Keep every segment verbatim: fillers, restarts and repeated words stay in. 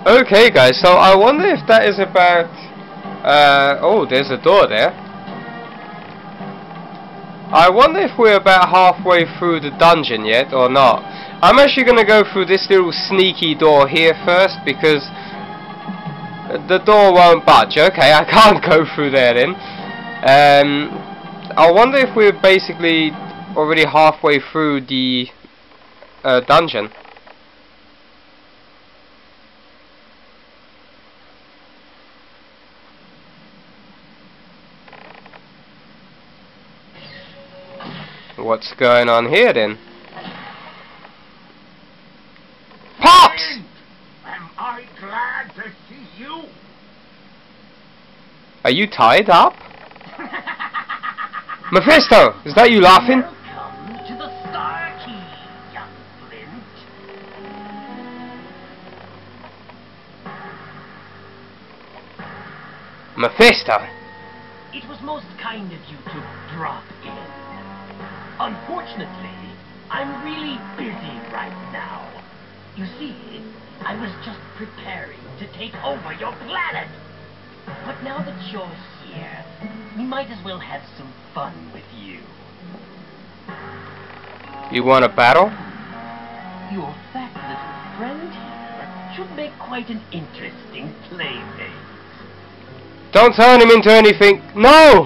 Okay guys, so I wonder if that is about... Uh, oh, there's a door there. I wonder if we're about halfway through the dungeon yet or not. I'm actually going to go through this little sneaky door here first because the door won't budge. Okay, I can't go through there then. Um, I wonder if we're basically already halfway through the uh, dungeon. What's going on here then? Pops! Am I glad to see you? Are you tied up? Mephisto! Is that you laughing? Welcome to the Starkey, young Flint. Mephisto! It was most kind of you to drop in. Unfortunately, I'm really busy right now. You see, I was just preparing to take over your planet. But now that you're here, we might as well have some fun with you. You want a battle? Your fat little friend here should make quite an interesting playmate. Don't turn him into anything. No!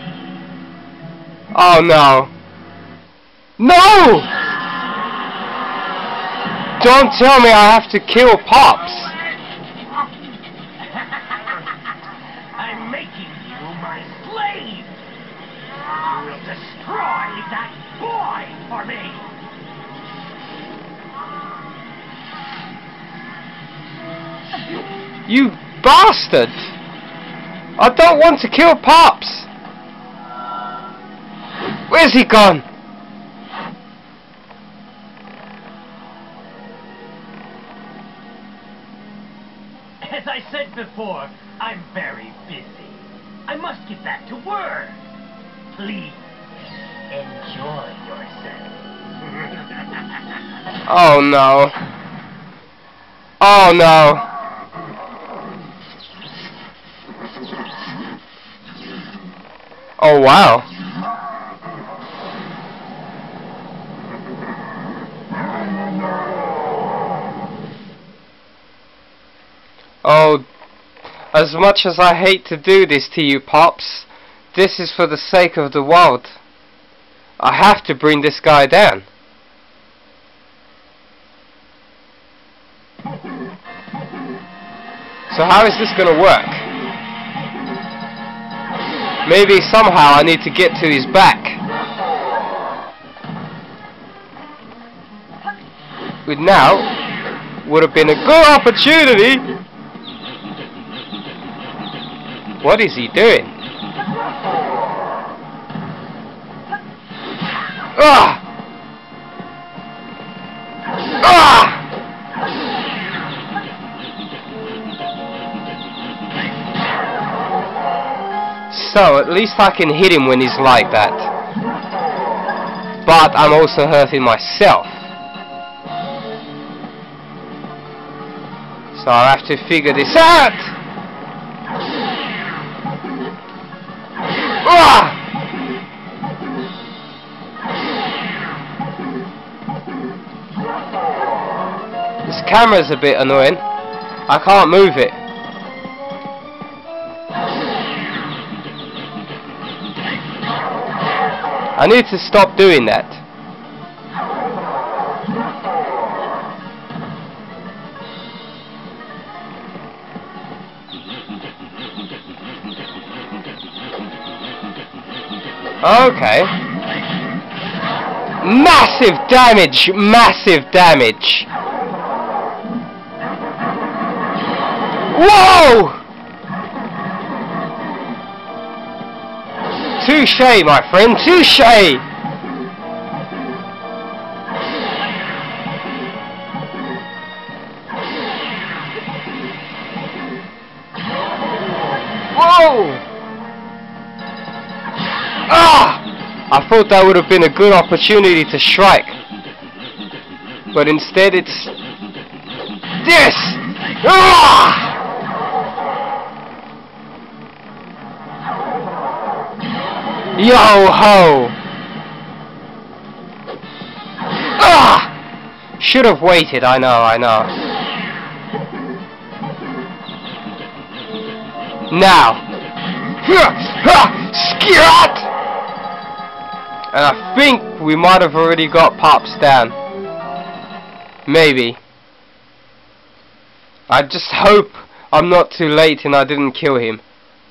Oh no. No! Don't tell me I have to kill Pops. I'm making you my slave. You will destroy that boy for me. You bastard! I don't want to kill Pops. Where's he gone? As I said before, I'm very busy. I must get back to work. Please, enjoy yourself. Oh no. Oh no. Oh wow. Oh, as much as I hate to do this to you, Pops, this is for the sake of the world. I have to bring this guy down. So how is this gonna work? Maybe somehow I need to get to his back. Which now would have been a good opportunity. What is he doing? Ah! Ah! So, at least I can hit him when he's like that. But I'm also hurting myself. So I have to figure this out! Ah! This camera's a bit annoying. I can't move it. I need to stop doing that. Okay. Massive damage! Massive damage! Whoa! Touché, my friend, touché! Whoa! Ah! I thought that would have been a good opportunity to strike. But instead it's this! Ah! Yo ho! Ah! Should have waited, I know, I know. Now! Scat! And I think we might have already got Pops down. Maybe. I just hope I'm not too late and I didn't kill him.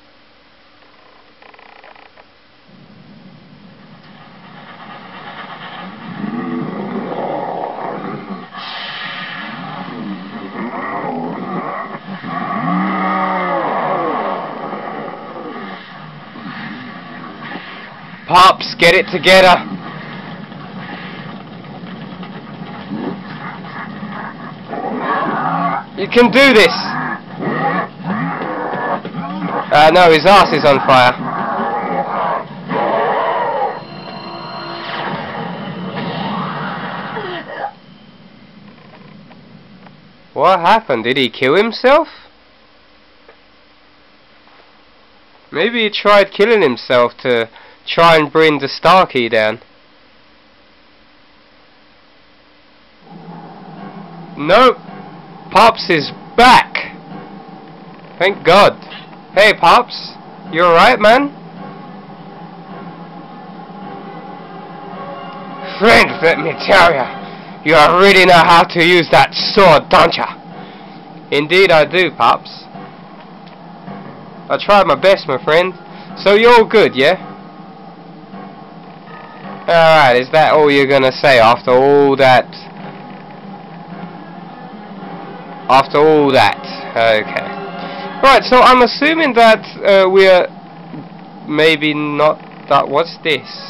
Pops, get it together. You can do this. Uh, no, his ass is on fire. What happened? Did he kill himself? Maybe he tried killing himself to try and bring the Starkey down. Nope. Pops is back. Thank God. Hey Pops, you alright, man? Friend, let me tell ya, you really know how to use that sword, don't ya? Indeed I do, Pops. I tried my best, my friend. So you're all good, yeah? Alright, is that all you're gonna say after all that? After all that. Okay. Right, so I'm assuming that uh, we're maybe not that. What's this?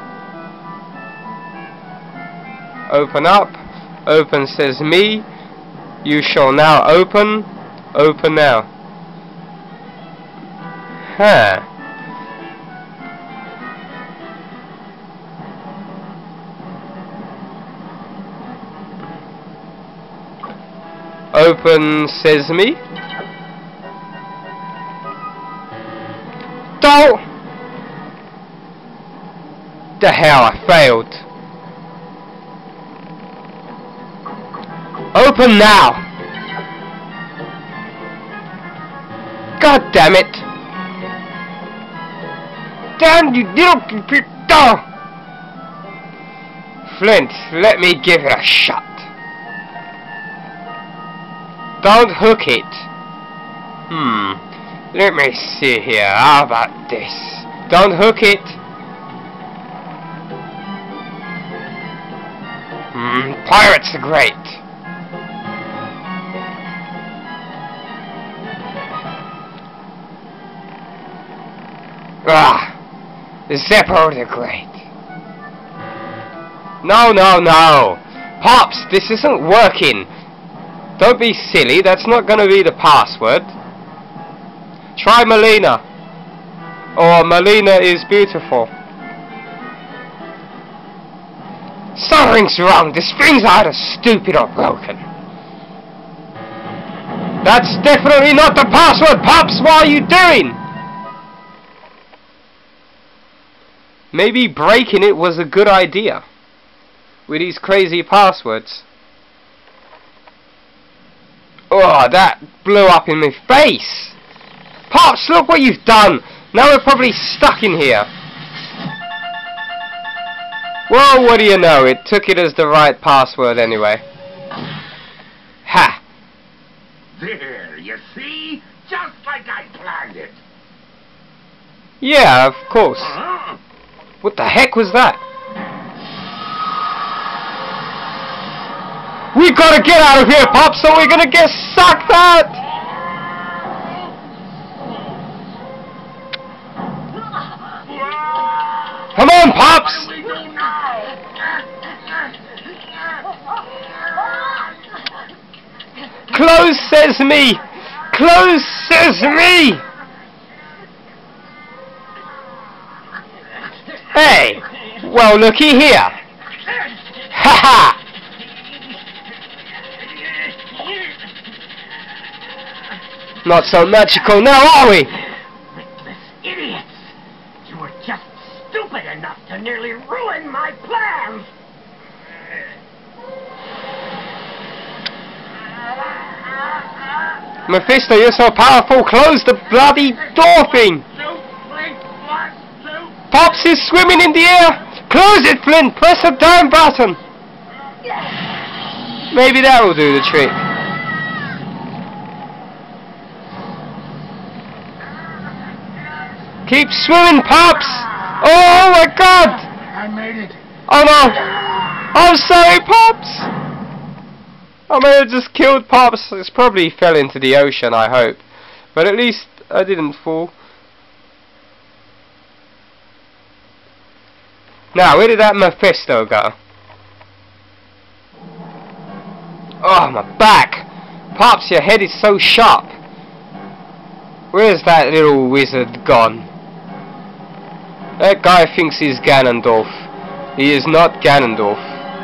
Open up. Open says me. You shall now open. Open now. Huh. Open sesame. Don't. The hell, I failed. Open now. God damn it. Damn you little computer. Flint, let me give it a shot. Don't hook it. Hmm. Let me see here. How about this? Don't hook it. Hmm. Pirates are great. Ah. Zeppo are great. No, no, no. Pops, this isn't working. Don't be silly, that's not going to be the password. Try Melina. Or Melina is beautiful. Something's wrong, the springs are either stupid or broken. That's definitely not the password, Pops, what are you doing? Maybe breaking it was a good idea. With these crazy passwords. Oh, that blew up in my face! Pops, look what you've done! Now we're probably stuck in here. Well, what do you know? It took it as the right password anyway. Ha! There, you see? Just like I planned it. Yeah, of course. Uh-huh. What the heck was that? We gotta get out of here, Pops, so we're gonna get sucked out! Come on, Pops! What do we do now? Close sesame! Close sesame! Hey! Well, looky here! Ha ha! Not so magical now, are we? Witless idiots! You were just stupid enough to nearly ruin my plans! Mephisto, you're so powerful, close the bloody door thing! Pops is swimming in the air! Close it, Flint! Press the damn button! Maybe that will do the trick. Keep swimming, Pops! Oh my god! I made it. Oh no! I'm sorry, Pops! I may have just killed Pops. It's probably fell into the ocean, I hope. But at least I didn't fall. Now, where did that Mephisto go? Oh, my back! Pops, your head is so sharp. Where's that little wizard gone? That guy thinks he's Ganondorf. He is not Ganondorf.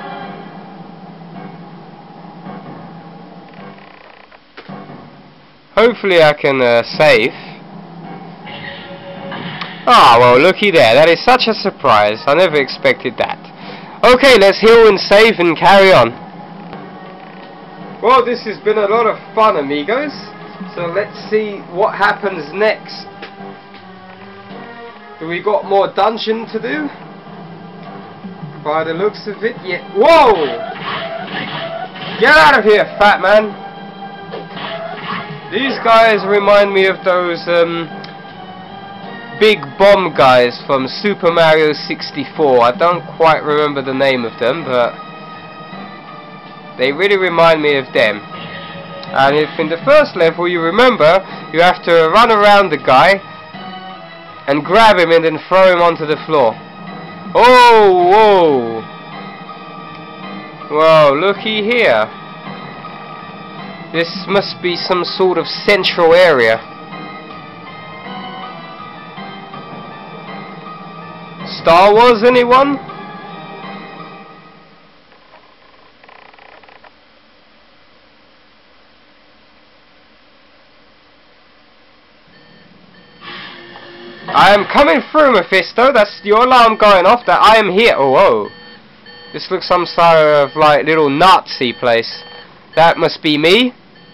Hopefully I can uh, save. Ah, well, looky there. That is such a surprise. I never expected that. Okay, let's heal and save and carry on. Well, this has been a lot of fun, amigos. So let's see what happens next. Do we got more dungeon to do? By the looks of it, yeah. Whoa! Get out of here, fat man! These guys remind me of those um, big bomb guys from Super Mario sixty-four. I don't quite remember the name of them, but they really remind me of them. And if in the first level you remember, you have to run around the guy and grab him and then throw him onto the floor. Oh, whoa! Whoa, looky here. This must be some sort of central area. Star Wars, anyone? I am coming through, Mephisto. That's your alarm going off that I am here. Oh, whoa. This looks some sort of like little Nazi place. That must be me.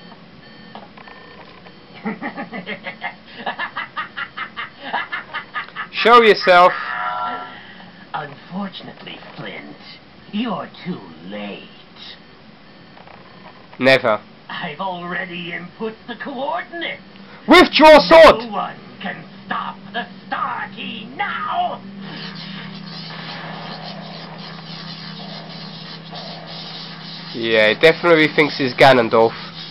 Show yourself. Unfortunately, Flint, you're too late. Never. I've already input the coordinates. Withdraw sword! No one can stop the starkey now! Yeah, he definitely thinks he's Ganondorf.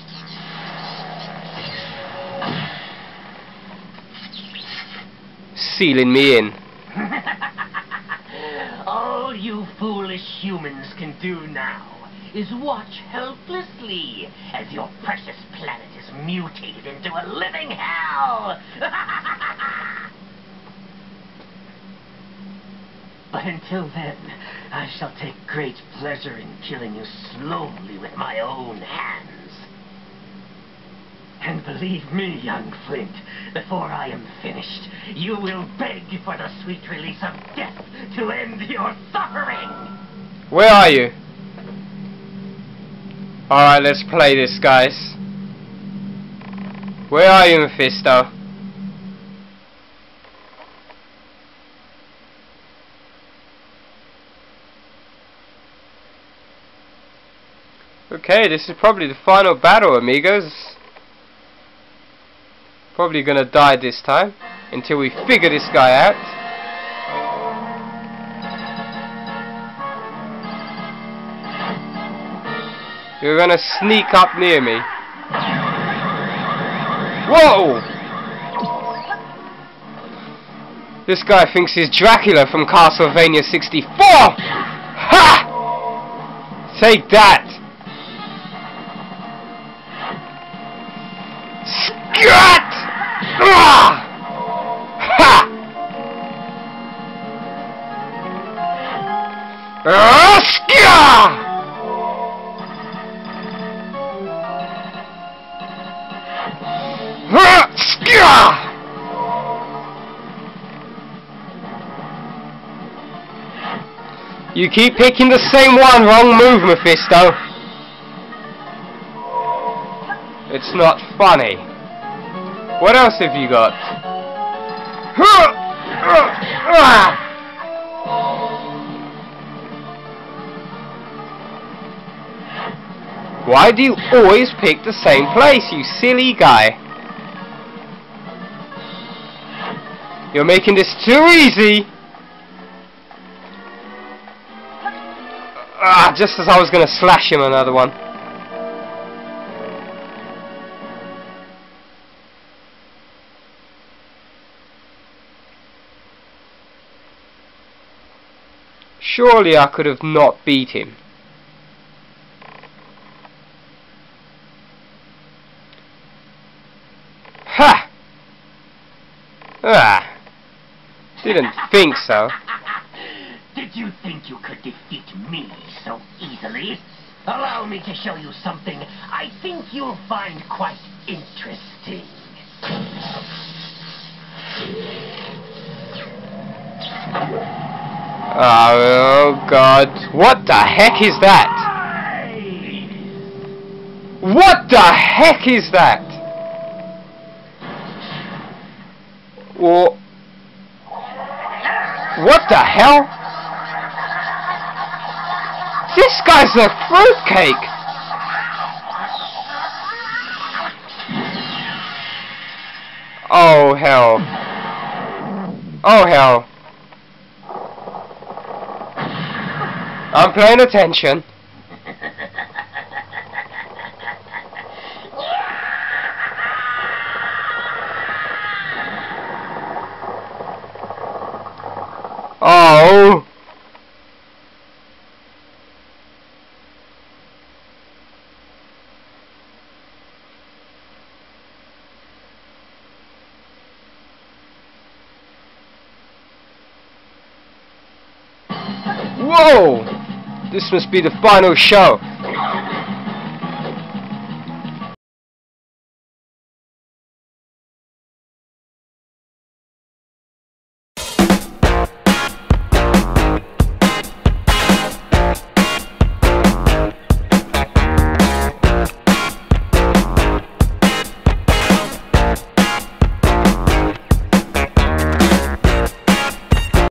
Sealing me in. All you foolish humans can do now is watch helplessly as your precious planet is mutated into a living hell! But until then, I shall take great pleasure in killing you slowly with my own hands. And believe me, young Flint, before I am finished, you will beg for the sweet release of death to end your suffering! Where are you? Alright, let's play this, guys. Where are you, Mephisto? Okay, this is probably the final battle, amigos. Probably gonna die this time until we figure this guy out. You're gonna sneak up near me. Whoa! This guy thinks he's Dracula from Castlevania sixty-four! Ha! Take that! Scat! Ah! Ha! Ah, skia! You keep picking the same one. Wrong move, Mephisto. It's not funny. What else have you got? Why do you always pick the same place, you silly guy? You're making this too easy! Ah, just as I was gonna slash him another one. Surely I could have not beat him. Ha! Ah! Didn't think so. Did you think you could defeat me so easily? Allow me to show you something I think you'll find quite interesting. Oh God, what the heck is that? What the heck is that? Wha- What the hell? This guy's a fruitcake! Oh hell. Oh hell. I'm paying attention. Oh. Whoa! This must be the final show.